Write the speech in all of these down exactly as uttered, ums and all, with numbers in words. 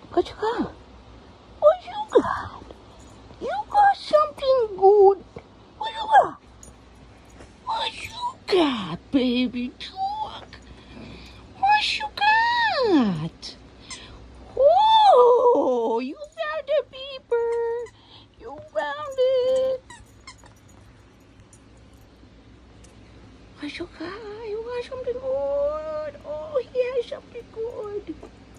What you got? What you got? You got something good. What you got? What you got, baby dog? What you got? Whoa! You found the beeper. You found it. What you got? You got something good. Oh, he has something good.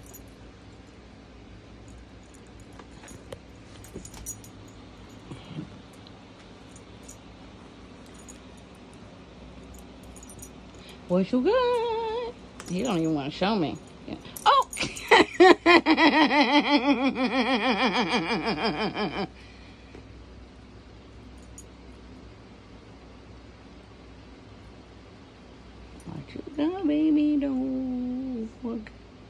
What you got? He don't even want to show me. Yeah. Oh! What you got, baby dog?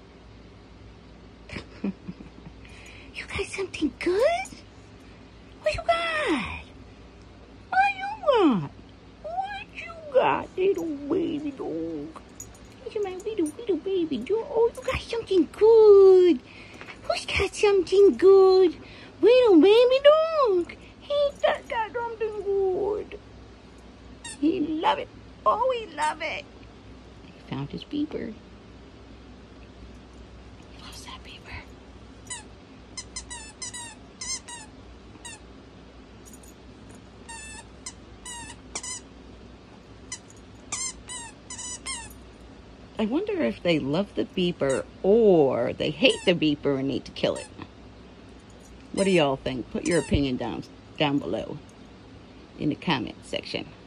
You got something good? What you got? What you got? What you got, little baby dog? Look at my little, little baby dog. Oh, you got something good. Who's got something good? Little baby dog. He got, got something good. He love it. Oh, he love it. He found his beeper. He loves that beeper. I wonder if they love the beeper or they hate the beeper and need to kill it. What do y'all think? Put your opinion down down below in the comment section.